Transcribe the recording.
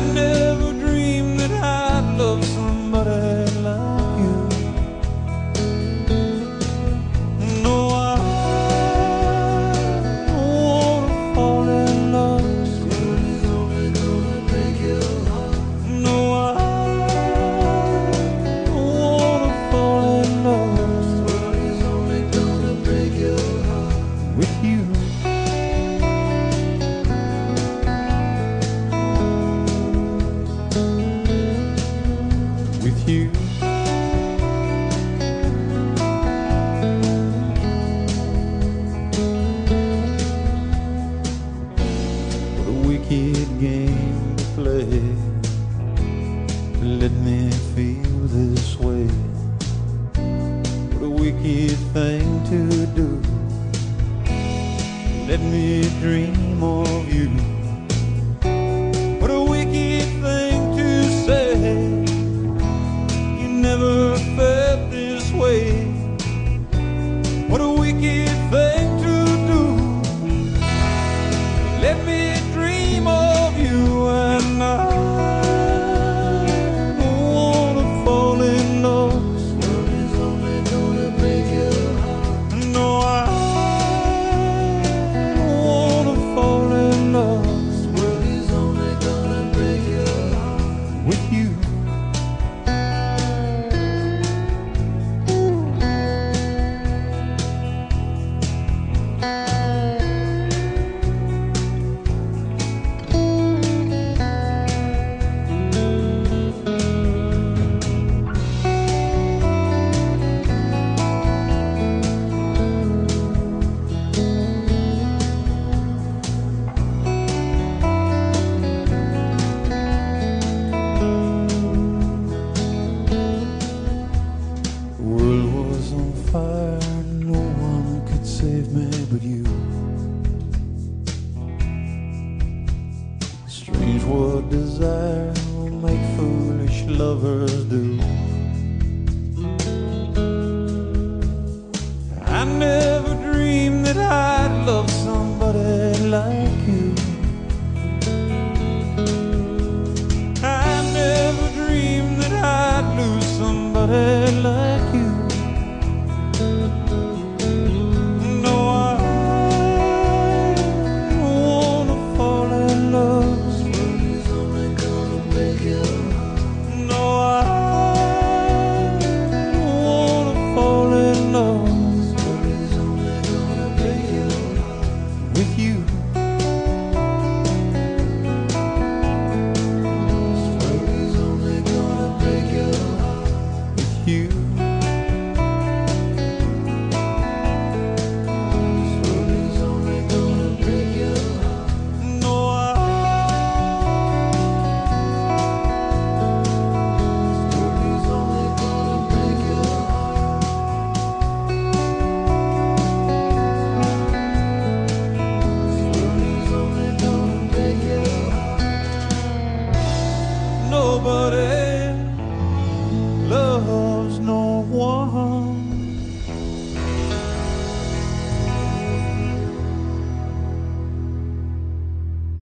never dreamed that I'd love somebody like you. No, I don't wanna fall in love. This world is only gonna break your heart. No, I don't wanna fall in love. This world is only gonna break your heart with you. With you. What a wicked game to play, to let me feel this way. What a wicked thing to do, let me dream of you. What a wicked thing to say, you never felt this way. What a wicked thing to do, let me dream of you. And I don't wanna fall in love. This world is only gonna break your heart. No, I don't wanna fall in love. This world is only gonna break your heart with you. The world was on fire, no one could save me but you. Strange what desire will make foolish lovers do.